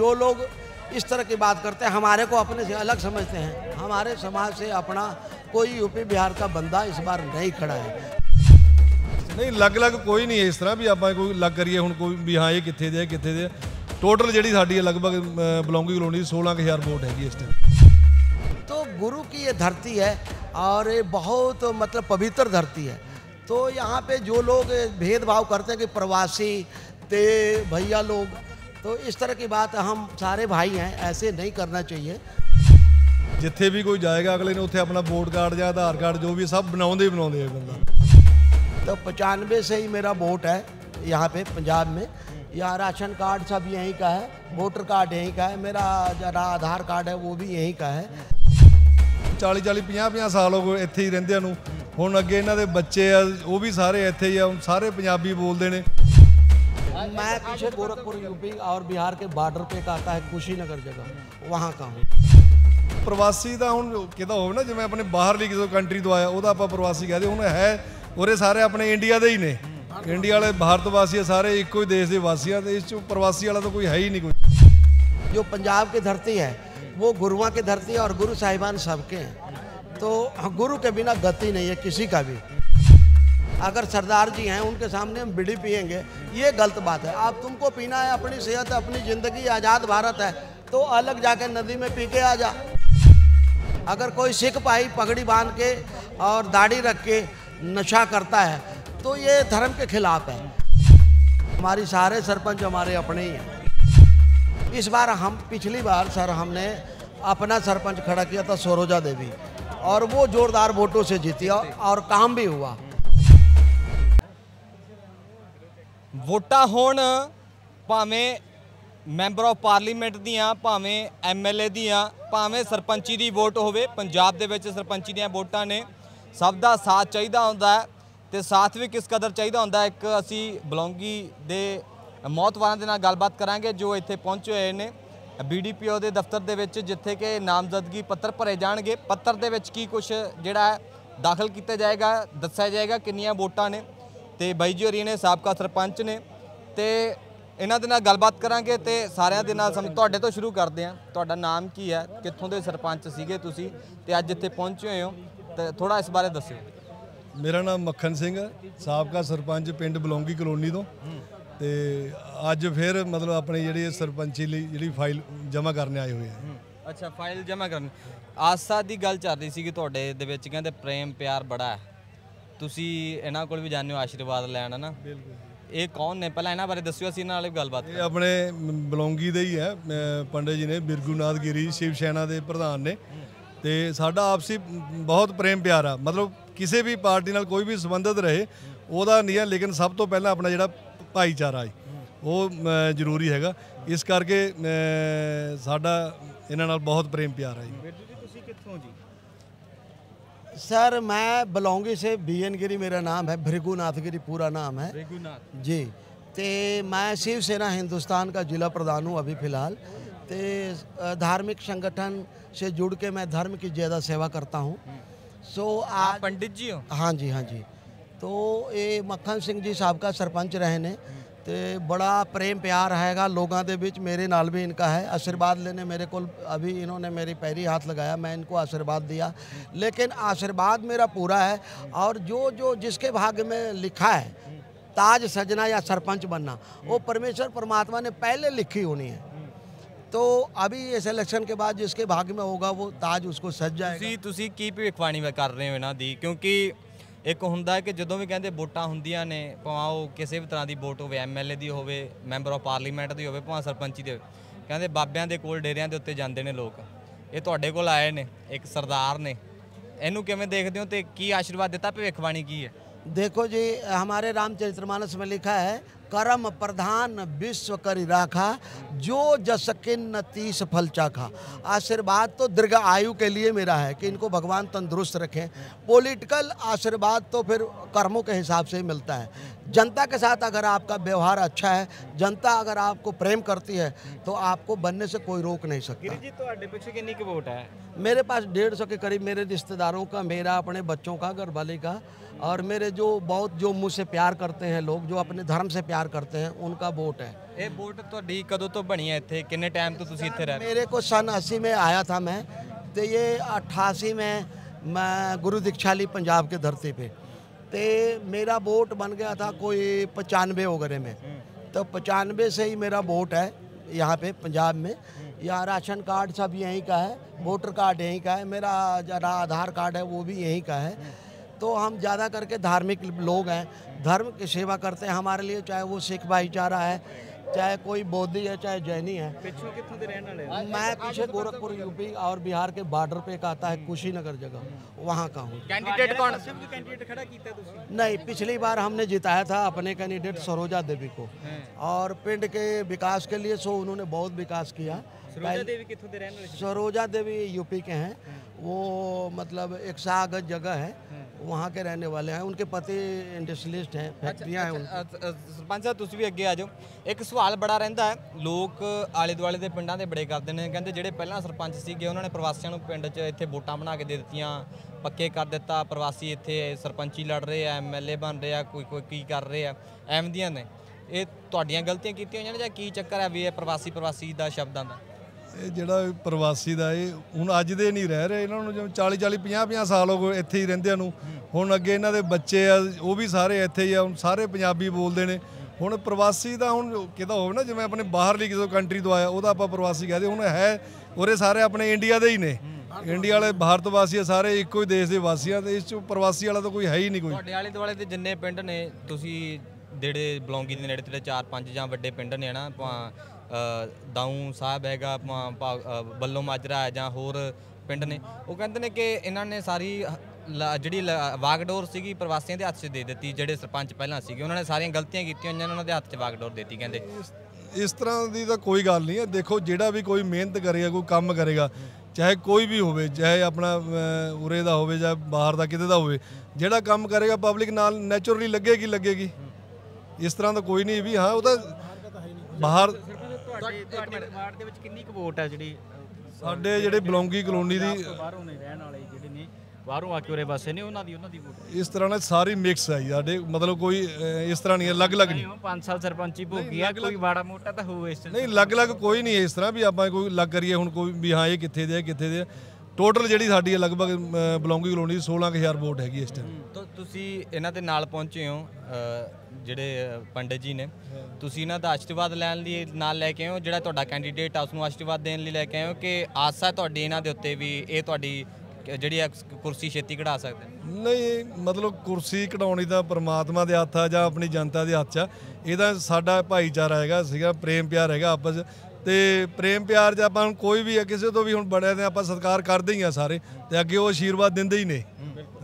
जो लोग इस तरह की बात करते हैं, हमारे को अपने से अलग समझते हैं। हमारे समाज से अपना कोई यूपी बिहार का बंदा इस बार नहीं खड़ा है। नहीं, अलग कोई नहीं है इस तरह भी आप कोई अलग करिए हुण कोई भी हाँ ये कित्थे दे कित्थे दे। टोटल जी साड़ी लगभग बलौंगी कलोनी 16,000 वोट हैगी इस टाइम। तो गुरु की ये धरती है और ये बहुत मतलब पवित्र धरती है। तो यहाँ पे जो लोग भेदभाव करते हैं कि प्रवासी ते भैया लोग, तो इस तरह की बात हम सारे भाई हैं, ऐसे नहीं करना चाहिए। जिथे भी कोई जाएगा अगले ने उत्थे अपना वोट कार्ड या आधार कार्ड जो भी सब बनाते है बंदा। तो 95 से ही मेरा वोट है यहाँ पे पंजाब में। या राशन कार्ड सब यहीं का है, वोटर कार्ड यहीं का है, मेरा जरा आधार कार्ड है वो भी यहीं का है। 40 50 साल हो गए इत्थे ही रहंदे नूं। हुण अगे इन्हां दे बच्चे आ वो भी सारे इत्थे ही आ, सारे पंजाबी बोलते हैं। मैं पीछे गोरखपुर यूपी और बिहार के बॉर्डर पे एक आता है कुशीनगर जगह, वहाँ का हूँ। प्रवासी का हुण किदा होवे ना, जिवें अपने बाहरली किसी कंट्री तो आया ਉਹਦਾ ਆਪਾਂ प्रवासी कहते हुण है उरे सारे अपने इंडिया दे ही ने। इंडिया वाले भारतवासी सारे एक ही देश के वासी हैं, इस प्रवासी वाला तो कोई है ही नहीं कोई। जो पंजाब की धरती है वो गुरुओं की धरती है और गुरु साहिबान सबके हैं। तो गुरु के बिना गति नहीं है किसी का भी। अगर सरदार जी हैं उनके सामने हम बीड़ी पिएंगे ये गलत बात है। आप तुमको पीना है, अपनी सेहत, अपनी ज़िंदगी, आज़ाद भारत है, तो अलग जाके नदी में पी के आ जा। अगर कोई सिख भाई पगड़ी बांध के और दाढ़ी रख के नशा करता है तो ये धर्म के खिलाफ है। हमारी सारे सरपंच हमारे अपने ही हैं। इस बार हम पिछली बार सर हमने अपना सरपंच खड़ा किया था सरोजा देवी, और वो जोरदार वोटों से जीती और काम भी हुआ। वोटां होण भावें मैंबर ऑफ पार्लीमेंट दियां, भावें MLA दियां, भावें सरपंची दी वोट होवे, पंजाब दे विच सरपंची दियां वोटां ने। सब दा साथ चाहिदा हुंदा है ते साथ भी किस कदर चाहिदा हुंदा है। एक असी बलौंगी दे मौतवारां दे नाल गलबात करांगे जो इत्थे पहुंचे होए ने BDPO दे दफ्तर दे विच, जिथे कि नामजदगी पत्तर भरे जाणगे। पत्तर दे विच की कुछ जिहड़ा है दाखल किया जाएगा, दस्सिया जाएगा किन्नियां वोटां ने। ते बाई जी होरी ने साबका सरपंच ने ते इन्हां दे नाल गलबात करांगे ते सारियां दे नाल तुहाडे तो शुरू करदे हां। तुहाडा नाम की है, कित्थों दे सरपंच सीगे तुसीं ते अज इत्थे पहुंचे होए हो, ते थोड़ा इस बारे दस्सिओ। मेरा नाम मक्खन सिंह है, साबका सरपंच पिंड बलौंगी कलोनी तो। ते अज फिर मतलब अपनी जिहड़ी सरपंची लई जिहड़ी फाइल जमा करने आए हुए हैं। अच्छा, फाइल जमा करनी। आस्था की गल चल रही सी तुहाडे दे विच, कहंदे प्रेम प्यार बड़ा है, तुसी इन्हां कोल भी जाने हो आशीर्वाद लैण, है ना? बिल्कुल। ये कौन ने, पहला इन्हां बारे दस्सिओ, असीं इन्हां नाल भी गलबात। ये अपने बलौंगी दे ही है, पंडित जी ने बिरगूनाथ गिरी शिव सेना के प्रधान ने। ते साडा आपसी बहुत प्रेम प्यार आ, मतलब किसी भी पार्टी नाल कोई भी संबंधित रहे ਉਹਦਾ नहीं है, लेकिन सब तो पहला अपना जिहड़ा भाईचारा है वो जरूरी हैगा। इस करके साडा इन्हां नाल बहुत प्रेम प्यार है जी। सर मैं बलौंगी से BN गिरी मेरा नाम है, भृगुनाथ गिरी पूरा नाम है जी। तो मैं शिवसेना हिंदुस्तान का जिला प्रधान हूँ अभी फ़िलहाल। तो धार्मिक संगठन से जुड़ के मैं धर्म की ज़्यादा सेवा करता हूँ। सो आज पंडित जी हो? हाँ जी, हाँ जी। तो ये मक्खन सिंह जी साहब का सरपंच रहे ने, तो बड़ा प्रेम प्यार हैगा लोगों के बीच। मेरे नाल भी इनका है। आशीर्वाद लेने मेरे को अभी इन्होंने मेरी पैरी हाथ लगाया, मैं इनको आशीर्वाद दिया, लेकिन आशीर्वाद मेरा पूरा है। और जो जिसके भाग्य में लिखा है ताज सजना या सरपंच बनना, वो परमेश्वर परमात्मा ने पहले लिखी होनी है। तो अभी इस इलेक्शन के बाद जिसके भाग्य में होगा वो ताज उसको सज जाएगा। तुसी की भविष्यवाणी कर रहे हो इन्हां दी? क्योंकि एक हुंदा है कि जदों भी कहंदे वोटां हुंदियां ने, भावें वो किसी भी तरह की वोट होवे, MLA दी होवे, मैंबर ऑफ पार्लीमेंट दी होवे, भावें सरपंची दी होवे, कहंदे बाबियां दे कोल डेरियां दे उत्ते जांदे ने लोग। ये तुहाडे कोल आए ने एक सरदार ने, इहनूं किवें देखदे हो ते की आशीर्वाद दिता, भविष्यवाणी की है? देखो जी, हमारे रामचरितमानस में लिखा है, कर्म प्रधान विश्व करी राखा, जो जस किन्न तीस फल चाखा। आशीर्वाद तो दीर्घ आयु के लिए मेरा है कि इनको भगवान तंदुरुस्त रखें। पॉलिटिकल आशीर्वाद तो फिर कर्मों के हिसाब से ही मिलता है। जनता के साथ अगर आपका व्यवहार अच्छा है, जनता अगर आपको प्रेम करती है, तो आपको बनने से कोई रोक नहीं सकता। जी तो पीछे कितनी की वोट है? मेरे पास 150 के करीब मेरे रिश्तेदारों का, मेरा, अपने बच्चों का, घरवाली का और मेरे जो मुझसे प्यार करते हैं लोग, जो अपने धर्म से प्यार करते हैं, उनका वोट है। ਇਹ ਵੋਟ ਤੁਹਾਡੀ ਕਦੋਂ ਤੋਂ ਬਣੀ ਹੈ ਇੱਥੇ, ਕਿੰਨੇ ਟਾਈਮ ਤੋਂ ਤੁਸੀਂ ਇੱਥੇ ਰਹਿ ਰਹੇ मेरे को सन 80 में आया था मैं, तो ये 88 में मैं गुरु दीक्षा ली पंजाब की धरती पे, तो मेरा वोट बन गया था कोई 95 वगैरह में। तो 95 से ही मेरा वोट है यहाँ पे पंजाब में। यहाँ राशन कार्ड सब यहीं का है, वोटर कार्ड यहीं का है, मेरा जरा आधार कार्ड है वो भी यहीं का है। तो हम ज़्यादा करके धार्मिक लोग हैं, धर्म की सेवा करते हैं। हमारे लिए चाहे वो सिख भाईचारा है, चाहे कोई बौद्धी है, चाहे जैनी है। मैं पीछे गोरखपुर यूपी और बिहार के बॉर्डर पे एक आता है कुशीनगर जगह, वहाँ का हूँ। ਕੈਂਡੀਡੇਟ ਕੌਣ नहीं, पिछली बार हमने जिताया था अपने कैंडिडेट सरोजा देवी को, और पिंड के विकास के लिए सो उन्होंने बहुत विकास किया। सरोजा देवी यूपी के हैं, वो मतलब 100 गज जगह है, वहाँ के रहने वाले हैं। उनके पति इंडस्ट्रियलिस्ट हैं, फैक्ट्रियाँ हैं उनकी। ਸਰਪੰਚ ਸਾਹਿਬ ਤੁਸੀਂ ਵੀ ਅੱਗੇ ਆ ਜਾਓ। ਇੱਕ ਸਵਾਲ ਬੜਾ ਰਹਿੰਦਾ ਹੈ, ਲੋਕ ਆਲੇ ਦੁਆਲੇ ਦੇ ਪਿੰਡਾਂ ਦੇ ਬੜੇ ਕਰਦੇ ਨੇ, ਕਹਿੰਦੇ ਜਿਹੜੇ ਪਹਿਲਾਂ ਸਰਪੰਚ ਸੀਗੇ ਉਹਨਾਂ ਨੇ ਪ੍ਰਵਾਸੀਆਂ ਨੂੰ ਪਿੰਡ 'ਚ ਇੱਥੇ ਵੋਟਾਂ ਬਣਾ ਕੇ ਦੇ ਦਿੱਤੀਆਂ, ਪੱਕੇ ਕਰ ਦਿੱਤਾ, ਪ੍ਰਵਾਸੀ ਇੱਥੇ ਸਰਪੰਚੀ ਲੜ ਰਹੇ ਆ, ਐਮਐਲਏ ਬਣ ਰਹੇ ਆ, ਕੋਈ ਕੀ ਕਰ ਰਹੇ ਆ, ਐਵੇਂ ਦੀਆਂ ਨੇ। ਇਹ ਤੁਹਾਡੀਆਂ ਗਲਤੀਆਂ ਕੀਤੀਆਂ ਹੋਈਆਂ ਨੇ ਜਾਂ ਕੀ ਚੱਕਰ ਹੈ ਵੀ ਇਹ ਪ੍ਰਵਾਸੀ ਦਾ ਸ਼ਬਦਾਂ ਦਾ? ਇਹ ਜਿਹੜਾ ਪ੍ਰਵਾਸੀ ਦਾ ਇਹ ਹੁਣ ਅੱਜ ਦੇ ਨਹੀਂ ਰਹਿ ਰਹੇ, ਇਹਨਾਂ ਨੂੰ ਜਿਵੇਂ 40 50 ਸਾਲ ਹੋ ਗਏ ਇੱਥੇ ਹੀ ਰਹਿੰਦਿਆਂ ਨੂੰ। ਹੁਣ ਅੱਗੇ ਇਹਨਾਂ ਦੇ ਬੱਚੇ ਆ ਉਹ ਵੀ ਸਾਰੇ ਇੱਥੇ ਹੀ ਆ, ਹੁਣ ਸਾਰੇ ਪੰਜਾਬੀ ਬੋਲਦੇ ਨੇ। ਹੁਣ ਪ੍ਰਵਾਸੀ ਦਾ ਹੁਣ ਕਿਹਦਾ ਹੋਵੇ ਨਾ, ਜਿਵੇਂ ਆਪਣੇ ਬਾਹਰਲੀ ਕਿਸੇ ਕੰਟਰੀ ਤੋਂ ਆਇਆ ਉਹਦਾ ਆਪਾਂ ਪ੍ਰਵਾਸੀ ਕਹਦੇ। ਹੁਣ ਹੈ ਉਰੇ ਸਾਰੇ ਆਪਣੇ ਇੰਡੀਆ ਦੇ ਹੀ ਨੇ, ਇੰਡੀਆ ਵਾਲੇ ਭਾਰਤ ਵਾਸੀ ਆ, ਸਾਰੇ ਇੱਕੋ ਹੀ ਦੇਸ਼ ਦੇ ਵਾਸੀ ਆ, ਤੇ ਇਸ 'ਚ ਪ੍ਰਵਾਸੀ ਵਾਲਾ ਤਾਂ ਕੋਈ ਹੈ ਹੀ ਨਹੀਂ ਕੋਈ। ਤੁਹਾਡੇ ਆਲੇ ਦੁਆਲੇ ਦੇ ਜਿੰਨੇ ਪਿੰਡ ਨੇ, ਤੁਸੀਂ ਜਿਹੜੇ ਬਲੌਂਗੀ ਦੇ ਨੇੜੇ ਤੇੜੇ 4-5 ਜਾਂ ਵੱਡੇ ਪਿੰਡ ਨੇ ਨਾ, ਦਾਊਂ ਸਾਹਿਬ ਹੈਗਾ, ਬੱਲੋ ਮਾਜਰਾ ਹੈ ਜਾਂ ਹੋਰ ਪਿੰਡ ਨੇ, ਉਹ ਕਹਿੰਦੇ ਨੇ ਕਿ ਇਹਨਾਂ ਨੇ ਸਾਰੀ ਜਿਹੜੀ ਵਾਗਡੋਰ ਸੀਗੀ ਪ੍ਰਵਾਸੀਆਂ ਦੇ ਹੱਥ 'ਚ ਦੇ ਦਿੱਤੀ। ਜਿਹੜੇ ਸਰਪੰਚ ਪਹਿਲਾਂ ਸੀਗੇ ਉਹਨਾਂ ਨੇ ਸਾਰੀਆਂ ਗਲਤੀਆਂ ਕੀਤੀਆਂ ਹੋਈਆਂ, ਉਹਨਾਂ ਦੇ ਹੱਥ 'ਚ ਵਾਗਡੋਰ ਦੇਤੀ ਕਹਿੰਦੇ। ਇਸ ਤਰ੍ਹਾਂ ਦੀ ਤਾਂ ਕੋਈ ਗੱਲ ਨਹੀਂ ਹੈ। ਦੇਖੋ ਜਿਹੜਾ ਵੀ ਕੋਈ ਮਿਹਨਤ ਕਰੇਗਾ, ਕੋਈ ਕੰਮ ਕਰੇਗਾ, ਚਾਹੇ ਕੋਈ ਵੀ ਹੋਵੇ, ਚਾਹੇ ਆਪਣਾ ਉਰੇ ਦਾ ਹੋਵੇ ਜਾਂ ਬਾਹਰ ਦਾ ਕਿਤੇ ਦਾ ਹੋਵੇ, ਜਿਹੜਾ ਕੰਮ ਕਰੇਗਾ ਪਬਲਿਕ ਨਾਲ ਨੈਚੁਰਲੀ ਲੱਗੇਗੀ। ਇਸ ਤਰ੍ਹਾਂ ਦਾ ਕੋਈ ਨਹੀਂ ਵੀ ਹਾਂ ਉਹ ਤਾਂ ਬਾਹਰ। ਤੁਹਾਡੇ ਵਾਰਡ ਦੇ ਵਿੱਚ ਕਿੰਨੀ ਕੁ ਵੋਟ ਹੈ ਜਿਹੜੀ ਸਾਡੇ ਜਿਹੜੇ ਬਲੌਂਗੀ ਕਲੋਨੀ ਦੀ ਬਾਹਰੋਂ ਨੇ ਰਹਿਣ ਵਾਲੇ, ਜਿਹੜੇ ਨੇ ਬਾਹਰੋਂ ਆ ਕੇ ਉਰੇ ਵਸੇ ਨੇ, ਉਹਨਾਂ ਦੀ ਵੋਟ ਇਸ ਤਰ੍ਹਾਂ ਨਾਲ ਸਾਰੀ ਮਿਕਸ ਹੈ ਸਾਡੇ, ਮਤਲਬ ਕੋਈ ਇਸ ਤਰ੍ਹਾਂ ਨਹੀਂ ਅਲੱਗ-ਅਲੱਗ ਨਹੀਂ। 5 ਸਾਲ ਸਰਪੰਚੀ ਭੋਗੀ ਆ, ਕੋਈ ਬਾੜਾ ਮੋਟਾ ਤਾਂ ਹੋਊ ਇਸ ਨਹੀਂ, ਅਲੱਗ-ਅਲੱਗ ਕੋਈ ਨਹੀਂ ਇਸ ਤਰ੍ਹਾਂ ਵੀ ਆਪਾਂ ਕੋਈ ਲੱਗ ਕਰੀਏ ਹੁਣ ਕੋਈ ਵੀ ਹਾਂ ਇਹ ਕਿੱਥੇ ਦੇ ਟੋਟਲ ਜਿਹੜੀ ਸਾਡੀ ਲਗਭਗ ਬਲੌਂਗੀ ਕਲੋਨੀ ਦੀ 16000 ਵੋਟ ਹੈਗੀ ਇਸ ਟਾਈਮ। ਤੁਸੀਂ ਇਹਨਾਂ ਦੇ ਨਾਲ ਪਹੁੰਚੇ ਹੋ, ਜਿਹੜੇ ਪੰਡਿਤ ਜੀ ਨੇ, ਤੁਸੀਂ ਇਹਨਾਂ ਦਾ ਆਸ਼ੀਰਵਾਦ ਲੈਣ ਲਈ ਨਾਲ ਲੈ ਕੇ ਆਏ ਹੋ, ਜਿਹੜਾ ਤੁਹਾਡਾ ਕੈਂਡੀਡੇਟ ਆ ਉਸ ਨੂੰ ਆਸ਼ੀਰਵਾਦ ਦੇਣ ਲਈ ਲੈ ਕੇ ਆਏ ਹੋ, ਕਿ ਆਸ ਹੈ ਤੁਹਾਡੀ ਇਹਨਾਂ ਦੇ ਉੱਤੇ ਵੀ ਇਹ ਤੁਹਾਡੀ ਜਿਹੜੀ ਕੁਰਸੀ ਛੇਤੀ ਕਢਾ ਸਕਦੇ? ਨਹੀਂ, ਮਤਲਬ ਕੁਰਸੀ ਕਢਾਉਣੀ ਤਾਂ ਪਰਮਾਤਮਾ ਦੇ ਹੱਥ ਆ ਜਾਂ ਆਪਣੀ ਜਨਤਾ ਦੇ ਹੱਥ 'ਚ ਆ। ਇਹਦਾ ਸਾਡਾ ਭਾਈਚਾਰਾ ਹੈਗਾ ਸੀਗਾ, ਪ੍ਰੇਮ ਪਿਆਰ ਹੈਗਾ ਆਪਸ 'ਚ, ਤੇ ਪ੍ਰੇਮ ਪਿਆਰ 'ਚ ਆਪਾਂ ਹੁਣ ਕੋਈ ਵੀ ਆ ਕਿਸੇ ਤੋਂ ਵੀ ਹੁਣ ਬੜਿਆਂ ਦੇ ਆਪਾਂ ਸਤਿਕਾਰ ਕਰਦੇ ਹੀ ਆ ਸਾਰੇ, ਤੇ ਅੱਗੇ ਉਹ ਆਸ਼ੀਰਵਾਦ ਦਿੰਦੇ ਹੀ ਨੇ।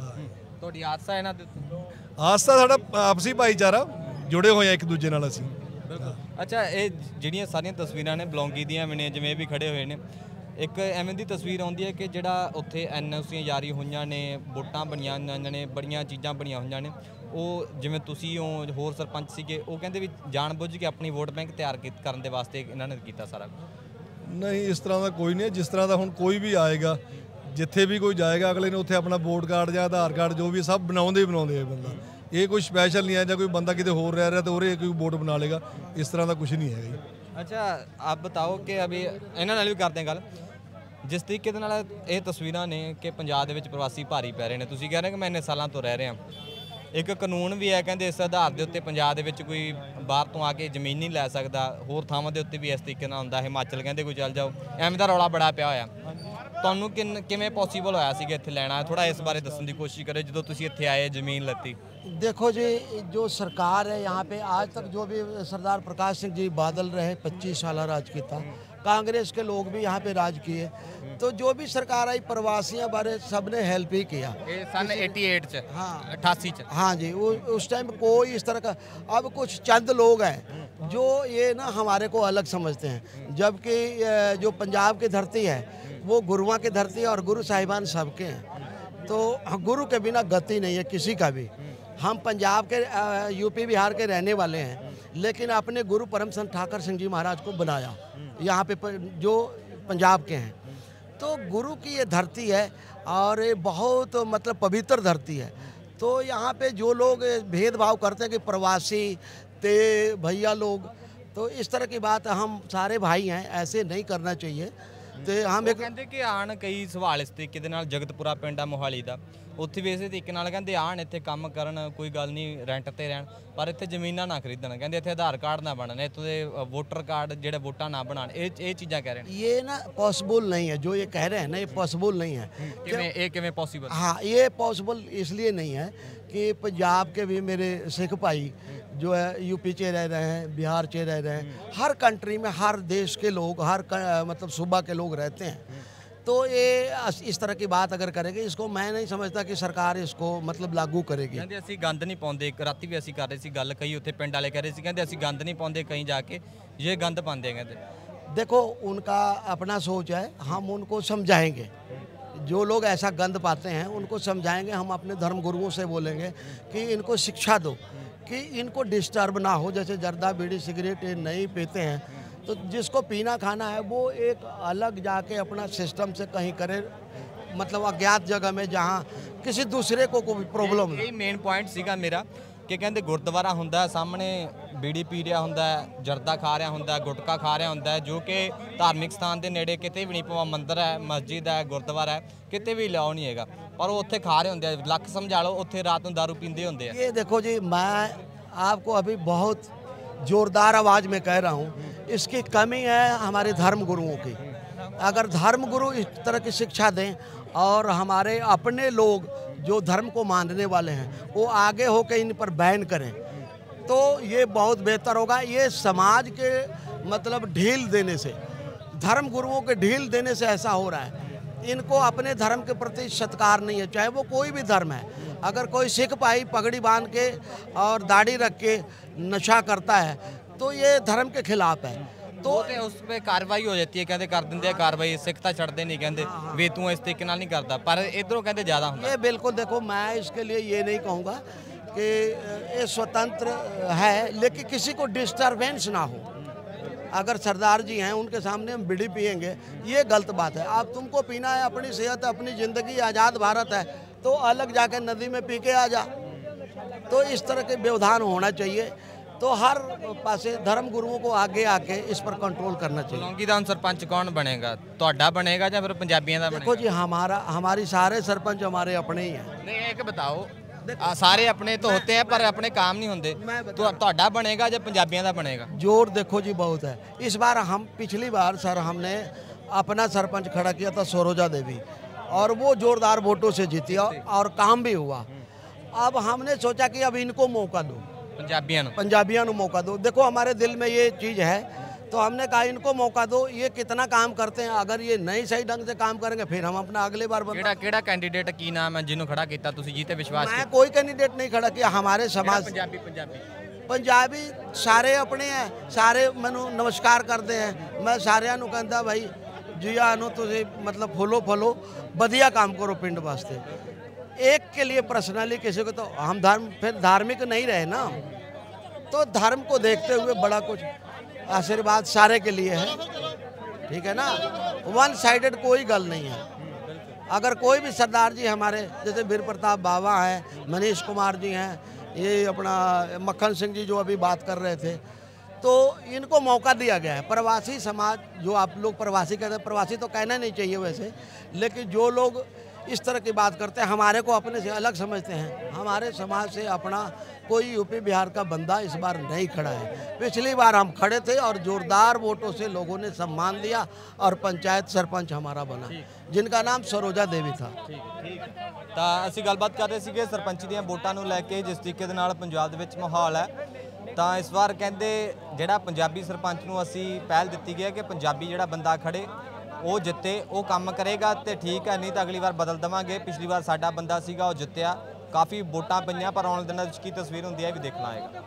ਤੁਹਾਡੀ ਆਸ ਹੈ ਇਹਨਾਂ ਦੇ ਉੱਤੇ? ਆਸ ਤਾਂ ਸਾਡਾ ਆਪਸੀ ਭਾਈਚਾਰਾ, ਜੁੜੇ ਹੋਏ ਆ ਇੱਕ ਦੂਜੇ ਨਾਲ ਅਸੀਂ। ਅੱਛਾ, ਇਹ ਜਿਹੜੀਆਂ ਸਾਰੀਆਂ ਤਸਵੀਰਾਂ ਨੇ ਬਲੌਂਗੀ ਦੀਆਂ ਵੀ ਨੇ, ਜਿਵੇਂ ਇਹ ਵੀ ਖੜੇ ਹੋਏ ਨੇ, ਇੱਕ ਐਵੇਂ ਦੀ ਤਸਵੀਰ ਆਉਂਦੀ ਹੈ ਕਿ ਜਿਹੜਾ ਉੱਥੇ ਐਨਓਸੀਆਂ ਜਾਰੀ ਹੋਈਆਂ ਨੇ, ਵੋਟਾਂ ਬਣੀਆਂ ਹੋਈਆਂ ਨੇ, ਬੜੀਆਂ ਚੀਜ਼ਾਂ ਬਣੀਆਂ ਹੋਈਆਂ ਨੇ, ਉਹ ਜਿਵੇਂ ਤੁਸੀਂ ਹੋ, ਹੋਰ ਸਰਪੰਚ ਸੀਗੇ, ਉਹ ਕਹਿੰਦੇ ਵੀ ਜਾਣਬੁੱਝ ਕੇ ਆਪਣੀ ਵੋਟ ਬੈਂਕ ਤਿਆਰ ਕਰਨ ਦੇ ਵਾਸਤੇ ਇਹਨਾਂ ਨੇ ਕੀਤਾ ਸਾਰਾ ਕੁਝ। ਨਹੀਂ, ਇਸ ਤਰ੍ਹਾਂ ਦਾ ਕੋਈ ਨਹੀਂ। ਜਿਸ ਤਰ੍ਹਾਂ ਦਾ ਹੁਣ ਕੋਈ ਵੀ ਆਏਗਾ, ਜਿੱਥੇ ਵੀ ਕੋਈ ਜਾਏਗਾ, ਅਗਲੇ ਨੇ ਉੱਥੇ ਆਪਣਾ ਵੋਟ ਕਾਰਡ ਜਾਂ ਆਧਾਰ ਕਾਰਡ ਜੋ ਵੀ ਸਭ ਬਣਾਉਂਦੇ ਆ ਬੰਦਾ। ਇਹ ਕੋਈ ਸਪੈਸ਼ਲ ਨਹੀਂ ਹੈ, ਜਾਂ ਕੋਈ ਬੰਦਾ ਕਿਤੇ ਹੋਰ ਰਹਿ ਰਿਹਾ ਤਾਂ ਉਹਰੇ ਕੋਈ ਵੋਟ ਬਣਾ ਲੇਗਾ, ਇਸ ਤਰ੍ਹਾਂ ਦਾ ਕੁਝ ਨਹੀਂ ਹੈਗਾ ਜੀ। ਅੱਛਾ, ਆਪ ਬਤਾਓ ਕਿ ਅਭੀ ਇਹਨਾਂ ਨਾਲ ਵੀ ਕਰਦੇ ਹਾਂ ਗੱਲ। ਜਿਸ ਤਰੀਕੇ ਦੇ ਨਾਲ ਇਹ ਤਸਵੀਰਾਂ ਨੇ ਕਿ ਪੰਜਾਬ ਦੇ ਵਿੱਚ ਪ੍ਰਵਾਸੀ ਭਾਰੀ ਪੈ ਰਹੇ ਨੇ, ਤੁਸੀਂ ਕਹਿ ਰਹੇ ਕਿ ਮੈਂ ਇੰਨੇ ਸਾਲਾਂ ਤੋਂ ਰਹਿ ਰਿਹਾ, ਇੱਕ ਕਾਨੂੰਨ ਵੀ ਹੈ ਕਹਿੰਦੇ ਇਸ ਆਧਾਰ ਦੇ ਉੱਤੇ ਪੰਜਾਬ ਦੇ ਵਿੱਚ ਕੋਈ ਬਾਹਰ ਤੋਂ ਆ ਕੇ ਜ਼ਮੀਨ ਨਹੀਂ ਲੈ ਸਕਦਾ, ਹੋਰ ਥਾਵਾਂ ਦੇ ਉੱਤੇ ਵੀ ਇਸ ਤਰੀਕੇ ਨਾਲ ਹੁੰਦਾ। ਹਿਮਾਚਲ ਕਹਿੰਦੇ ਕੋਈ ਚੱਲ ਜਾਓ, ਐਵੇਂ ਦਾ ਰੌਲਾ ਬੜਾ ਪਿਆ ਹੋਇਆ। ਤੁਹਾਨੂੰ ਕਿਵੇਂ ਪੋਸੀਬਲ ਹੋਇਆ ਸੀਗਾ ਇੱਥੇ ਲੈਣਾ? ਥੋੜਾ ਇਸ ਬਾਰੇ ਦੱਸਣ ਦੀ ਕੋਸ਼ਿਸ਼ ਕਰੇ, ਜਦੋਂ ਤੁਸੀਂ ਇੱਥੇ ਆਏ ਜ਼ਮੀਨ ਲੱਤੀ। देखो जी, जो सरकार है यहाँ पे आज तक जो भी सरदार प्रकाश सिंह जी बादल रहे, 25 साल राज किया, कांग्रेस के लोग भी यहाँ पे राज किए, तो जो भी सरकार आई प्रवासियों बारे सब ने हेल्प ही किया। सन 88 च, हाँ 88 च, हाँ जी, उस टाइम कोई इस तरह का। अब कुछ चंद लोग हैं जो ये ना हमारे को अलग समझते हैं, जबकि जो पंजाब की धरती है वो गुरुओं की धरती है और गुरु साहिबान सबके हैं, तो गुरु के बिना गति नहीं है किसी का भी। हम पंजाब के यूपी बिहार के रहने वाले हैं, लेकिन अपने गुरु परम संत ठाकर सिंह जी महाराज को बनाया यहाँ पे जो पंजाब के हैं। तो गुरु की ये धरती है और ये बहुत मतलब पवित्र धरती है। तो यहाँ पे जो लोग भेदभाव करते हैं कि प्रवासी ते भैया लोग, तो इस तरह की बात, हम सारे भाई हैं, ऐसे नहीं करना चाहिए। ਤੇ ਹਮ ਇੱਕ ਕਹਿੰਦੇ ਕਿ ਆਣ ਕਈ ਸਵਾਲ ਇਸ ਤਰੀਕੇ ਦੇ ਨਾਲ ਜਗਤਪੁਰਾ ਪਿੰਡ ਆ ਮੋਹਾਲੀ ਦਾ, ਉੱਥੇ ਵੀ ਇਸੇ ਤਰੀਕੇ ਨਾਲ ਕਹਿੰਦੇ ਆਣ ਇੱਥੇ ਕੰਮ ਕਰਨ, ਕੋਈ ਗੱਲ ਨਹੀਂ ਰੈਂਟ ਤੇ ਰਹਿਣ, ਪਰ ਇੱਥੇ ਜ਼ਮੀਨਾਂ ਨਾ ਖਰੀਦਣ, ਕਹਿੰਦੇ ਇੱਥੇ ਆਧਾਰ ਕਾਰਡ ਨਾ ਬਣਨ, ਇੱਥੋਂ ਦੇ ਵੋਟਰ ਕਾਰਡ ਜਿਹੜੇ ਵੋਟਾਂ ਨਾ ਬਣਾਉਣ, ਇਹ ਚੀਜ਼ਾਂ ਕਹਿ ਰਹੇ ਨੇ। ये ना पॉसिबल नहीं है, जो ये कह रहे हैं ना, ये पॉसिबल नहीं है। ਕਿਵੇਂ ਪੋਸੀਬਲ? हाँ, ये पॉसिबल इसलिए नहीं है कि पंजाब के भी मेरे सिख भाई जो है यूपी चे रह रहे हैं, बिहार चे रह रहे हैं, हर कंट्री में हर देश के लोग, मतलब सूबा के लोग रहते हैं। तो ये इस तरह की बात अगर करेंगे, इसको मैं नहीं समझता कि सरकार इसको मतलब लागू करेगी। ਕਹਿੰਦੇ ਅਸੀਂ ਗੰਦ ਨਹੀਂ ਪਾਉਂਦੇ, ਇੱਕ ਰਾਤੀ ਵੀ ਅਸੀਂ ਕਰ ਰਹੇ ਸੀ ਗੱਲ, ਕਈ ਉੱਥੇ ਪਿੰਡ ਵਾਲੇ ਕਹਿ ਰਹੇ ਸੀ, ਕਹਿੰਦੇ ਅਸੀਂ ਗੰਦ ਨਹੀਂ ਪਾਉਂਦੇ, ਕहीं जाके ये गंद पाते हैं। कहते देखो, उनका अपना सोच है, हम उनको समझाएंगे। जो लोग ऐसा गंद पाते हैं उनको समझाएंगे, हम अपने धर्म गुरुओं से बोलेंगे कि इनको शिक्षा दो कि इनको डिस्टर्ब ना हो। जैसे जर्दा बीड़ी सिगरेट ये नहीं पीते हैं, तो जिसको पीना खाना है वो एक अलग जाके अपना सिस्टम से कहीं करे, मतलब अज्ञात जगह में जहाँ किसी दूसरे को कोई प्रॉब्लम ना। ਇਹ ਮੇਨ ਪੁਆਇੰਟ ਸੀਗਾ ਮੇਰਾ ਕਿ ਕਹਿੰਦੇ ਗੁਰਦੁਆਰਾ ਹੁੰਦਾ ਹੈ, ਸਾਹਮਣੇ ਬੀੜੀ ਪੀ ਰਿਹਾ ਹੁੰਦਾ ਹੈ, ਜਰਦਾ ਖਾ ਰਿਹਾ ਹੁੰਦਾ ਹੈ, ਗੁਟਕਾ ਖਾ ਰਿਹਾ ਹੁੰਦਾ ਹੈ, ਜੋ ਕਿ ਧਾਰਮਿਕ ਸਥਾਨ ਦੇ ਨੇੜੇ ਕਿਤੇ ਵੀ ਨਹੀਂ, ਭਾਵੇਂ ਮੰਦਿਰ ਹੈ, ਮਸਜਿਦ ਹੈ, ਗੁਰਦੁਆਰਾ ਹੈ, ਕਿਤੇ ਵੀ ਲਾਓ ਨਹੀਂ ਹੈਗਾ, ਪਰ ਉਹ ਉੱਥੇ ਖਾ ਰਹੇ ਹੁੰਦੇ ਆ, ਲੱਖ ਸਮਝਾ ਲਓ, ਉੱਥੇ ਰਾਤ ਨੂੰ ਦਾਰੂ ਪੀਂਦੇ ਹੁੰਦੇ ਆ। ये देखो जी, मैं आपको अभी बहुत ज़ोरदार आवाज़ में कह रहा हूँ, इसकी कमी है हमारे धर्म गुरुओं की। अगर धर्म गुरु इस तरह की शिक्षा दें और हमारे अपने लोग जो धर्म को मानने वाले हैं वो आगे होकर इन पर बैन करें तो ये बहुत बेहतर होगा। ये समाज के मतलब ढील देने से, धर्म गुरुओं के ढील देने से ऐसा हो रहा है। इनको अपने धर्म के प्रति सत्कार नहीं है, चाहे वो कोई भी धर्म है। अगर कोई सिख भाई पगड़ी बांध के और दाढ़ी रख के नशा करता है तो ये धर्म के खिलाफ है। तो उस पर कार्रवाई हो जाती है, कहते कर देंगे कार्रवाई, सिख तो छड़ते नहीं, कहते वे तू इस तरीके नाल नहीं करता, पर इधरों कहते ज़्यादा होता। ये बिल्कुल, देखो मैं इसके लिए ये नहीं कहूँगा कि ये स्वतंत्र है, लेकिन किसी को डिस्टरबेंस ना हो। अगर सरदार जी हैं उनके सामने हम बीड़ी पिएंगे, ये गलत बात है। अब तुमको पीना है, अपनी सेहत है, अपनी ज़िंदगी, आज़ाद भारत है, तो अलग जाकर नदी में पी के आ जा। तो इस तरह के व्यवधान होना चाहिए। तो हर पासे धर्म गुरुओं को आगे आके इस पर कंट्रोल करना चाहिए। बलौंगी का सरपंच कौन बनेगा? ਤੁਹਾਡਾ बनेगा या फिर पंजाबियों का बनेगा? देखो जी, हमारी सारे सरपंच हमारे अपने ही हैं। नहीं, एक बताओ, सारे अपने तो होते हैं पर अपने काम नहीं होते, तो ਤੁਹਾਡਾ बनेगा या पंजाबियों का बनेगा? जोर देखो जी बहुत है। इस बार पिछली बार सर हमने अपना सरपंच खड़ा किया था सरोजा देवी, और वो जोरदार वोटों से जीती और काम भी हुआ। अब हमने सोचा कि अब इनको मौका दो, पंजाबियों को मौका दो। देखो हमारे दिल में ये चीज़ है, तो हमने कहा इनको मौका दो, ये कितना काम करते हैं। अगर ये नहीं सही ढंग से काम करेंगे फिर हम अपना अगले बार केड़ा कैंडिडेट की नाम है जिन्होंने खड़ा किया तुसी जीते विश्वास? मैं कोई कैंडिडेट नहीं खड़ा किया। हमारे समाज पंजाबी सारे अपने हैं, सारे मैनू नमस्कार करते हैं। मैं सारिਆਂ ਨੂੰ कहता भाई जी आनो तुझे मतलब फॉलो बढ़िया काम करो पिंड वास्ते। एक के लिए पर्सनली किसी को, तो हम फिर धार्मिक नहीं रहे ना, तो धर्म को देखते हुए बड़ा कुछ आशीर्वाद सारे के लिए है, ठीक है ना। वन साइडेड कोई गल नहीं है। अगर कोई भी सरदार जी हमारे जैसे वीर प्रताप बाबा हैं, मनीष कुमार जी हैं, ये अपना मक्खन सिंह जी जो अभी बात कर रहे थे, तो इनको मौका दिया गया है। प्रवासी समाज, जो आप लोग प्रवासी कहते हैं, प्रवासी तो कहना नहीं चाहिए वैसे, लेकिन जो लोग इस तरह की बात करते हैं, हमारे को अपने से अलग समझते हैं। हमारे समाज से अपना कोई यूपी बिहार का बंदा इस बार नहीं खड़ा है। पिछली बार हम खड़े थे और जोरदार वोटों से लोगों ने सम्मान दिया और पंचायत सरपंच हमारा बना, जिनका नाम सरोजा देवी था। ਤਾਂ ਅਸੀਂ ਗੱਲਬਾਤ ਕਰ ਰਹੇ ਸੀਗੇ ਸਰਪੰਚੀ ਦੀਆਂ ਵੋਟਾਂ ਨੂੰ ਲੈ ਕੇ, ਜਿਸ ਤਰੀਕੇ ਦੇ ਨਾਲ ਪੰਜਾਬ ਦੇ ਵਿੱਚ ਮਾਹੌਲ ਹੈ। ਤਾਂ ਇਸ ਵਾਰ ਕਹਿੰਦੇ ਜਿਹੜਾ ਪੰਜਾਬੀ ਸਰਪੰਚ ਨੂੰ ਅਸੀਂ ਪਹਿਲ ਦਿੱਤੀ ਗਈ ਕਿ ਪੰਜਾਬੀ ਜਿਹੜਾ ਬੰਦਾ ਖੜੇ ਉਹ ਜਿੱਤੇ, ਉਹ ਕੰਮ ਕਰੇਗਾ ਤੇ ਠੀਕ ਹੈ, ਨਹੀਂ ਤਾਂ ਅਗਲੀ ਵਾਰ ਬਦਲ ਦੇਵਾਂਗੇ। ਪਿਛਲੀ ਵਾਰ ਸਾਡਾ ਬੰਦਾ ਸੀਗਾ ਉਹ ਜਿੱਤਿਆ, ਕਾਫੀ ਵੋਟਾਂ ਪਈਆਂ, ਪਰ ਆਉਣ ਦਿਨਾਂ ਵਿੱਚ ਕੀ ਤਸਵੀਰ ਹੁੰਦੀ ਹੈ ਵੀ ਦੇਖਣਾ ਆਏਗਾ।